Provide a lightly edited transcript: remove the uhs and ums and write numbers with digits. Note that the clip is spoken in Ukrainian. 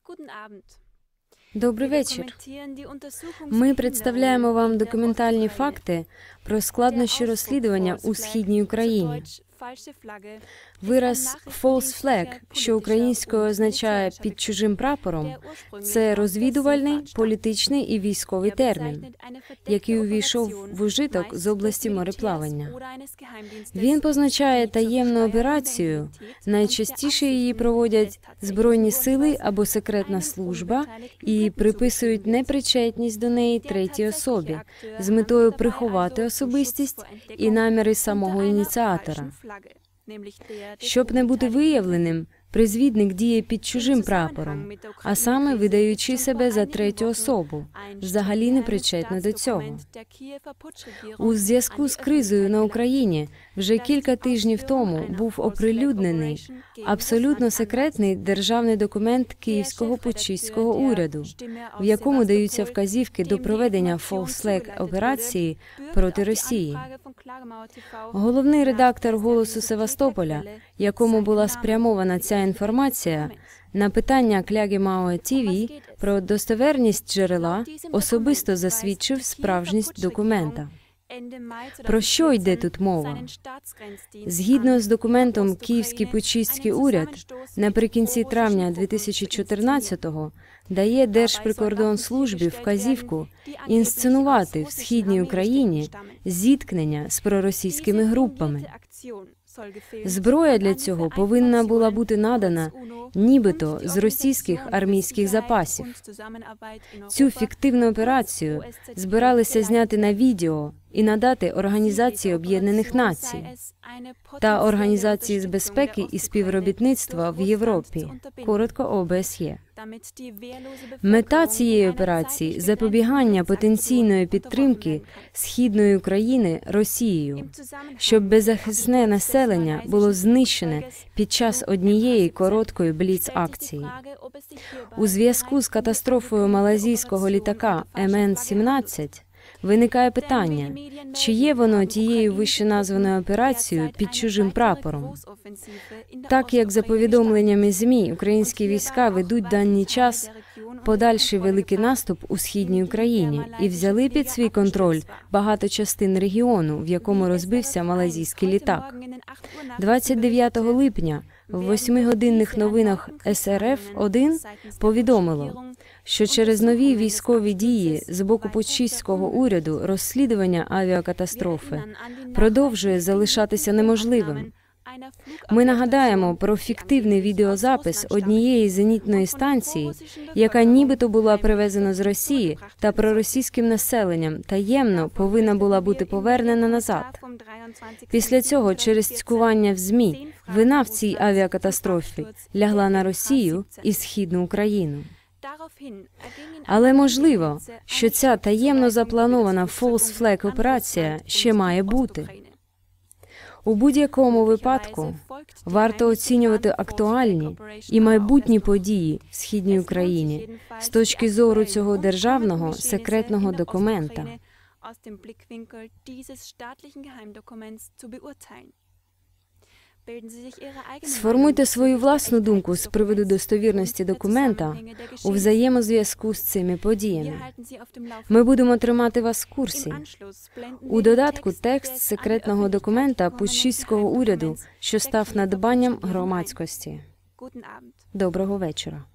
Добрий вечір. Ми представляємо вам документальні факти про складнощі розслідування у Східній Україні. Вираз «false flag», що українською означає «під чужим прапором», це розвідувальний, політичний і військовий термін, який увійшов в ужиток з області мореплавання. Він позначає таємну операцію, найчастіше її проводять Збройні сили або секретна служба і приписують непричетність до неї третій особі з метою приховати особистість і наміри самого ініціатора. Щоб не бути виявленим, призвідник діє під чужим прапором, а саме видаючи себе за третю особу, взагалі не причетну до цього. У зв'язку з кризою на Україні вже кілька тижнів тому був оприлюднений абсолютно секретний державний документ Київського путчистського уряду, в якому даються вказівки до проведення «false flag» операції проти Росії. Головний редактор «Голосу Севастополя», якому була спрямована ця інформація, на питання Кляги Мао ТВ про достовірність джерела особисто засвідчив справжність документа. Про що йде тут мова? Згідно з документом Київський путчистський уряд наприкінці травня 2014-го дає Держприкордонслужбі вказівку інсценувати в Східній Україні зіткнення з проросійськими групами. Зброя для цього повинна була бути надана нібито з російських армійських запасів. Цю фіктивну операцію збиралися зняти на відео і надати Організації Об'єднаних Націй та Організації з безпеки і співробітництва в Європі, коротко ОБСЄ. Мета цієї операції – запобігання потенційної підтримки Східної України Росією, щоб беззахисне населення було знищене під час однієї короткої бліц-акції. У зв'язку з катастрофою малайзійського літака МН-17 виникає питання, чи є воно тією вищеназваною операцією під чужим прапором. Так як за повідомленнями ЗМІ, українські війська ведуть даний час подальший великий наступ у Східній Україні і взяли під свій контроль багато частин регіону, в якому розбився малайзійський літак. 29 липня в 8-годинних новинах СРФ-1 повідомило, що через нові військові дії з боку путчистського уряду розслідування авіакатастрофи продовжує залишатися неможливим. Ми нагадаємо про фіктивний відеозапис однієї зенітної станції, яка нібито була привезена з Росії та проросійським населенням таємно повинна була бути повернена назад. Після цього, через цькування в ЗМІ, вина в цій авіакатастрофі лягла на Росію і Східну Україну. Але можливо, що ця таємно запланована «false flag» операція ще має бути. У будь-якому випадку варто оцінювати актуальні і майбутні події в Східній Україні з точки зору цього державного секретного документа. Сформуйте свою власну думку з приводу достовірності документа у взаємозв'язку з цими подіями. Ми будемо тримати вас в курсі. У додатку текст секретного документа путчистського уряду, що став надбанням громадськості. Доброго вечора.